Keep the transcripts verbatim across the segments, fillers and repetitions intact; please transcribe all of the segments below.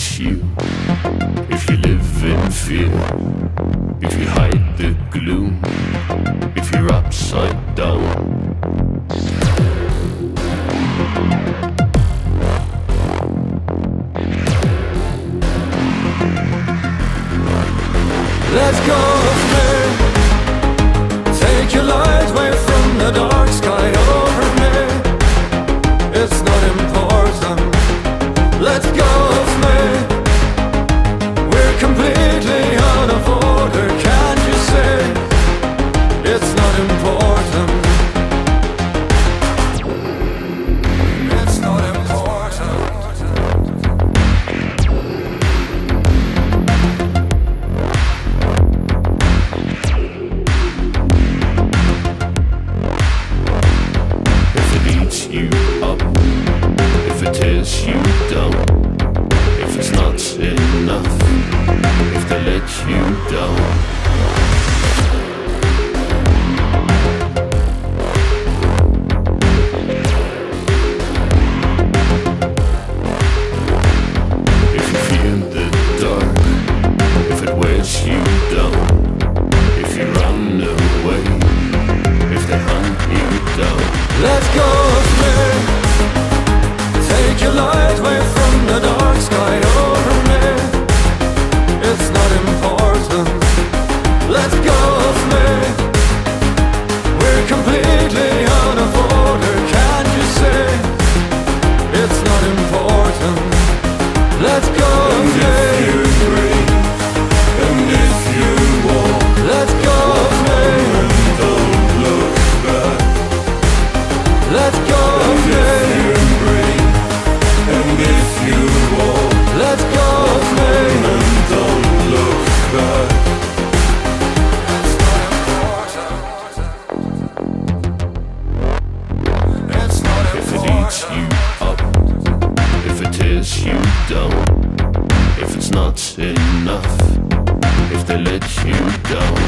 eats you, if you live in fear, if you hide the gloom, if you're upside down. Let's go with me. Take your light away from the dark sky over me. It's not important. Let's go with me. We're completely out of order. Can't you see? It's not important. It's not important. You up, if it tears you down, if it's not enough, if they let you down. If you feel the dark, if it wears you down, if you run away, if they hunt you down. Let's go with me. Take your light away from the dark sky over me. It's not important. Let's go with me. We're completely out of order. Can't you see? It's not important. Let's go with me. And if you breathe, and if you walk, let's go with me. And don't look back. Let's go with me. If you breathe, and if you walk, let's go with me. And don't look back. It's not important. If it eats you up, if it tears you down, if it's not enough, if they let you down.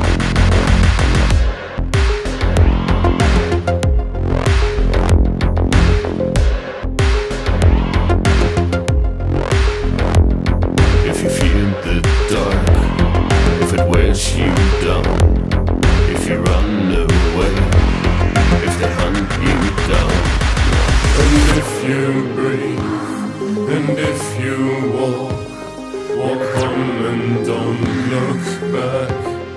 If you feel the dark, if it wears you down, if you run away, if they hunt you down. And if you breathe, and if you walk, walk on and don't look back.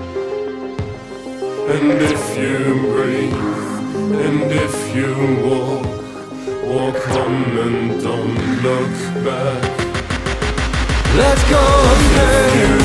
And if you breathe, and if you walk, walk on and don't look back. Let's go with me.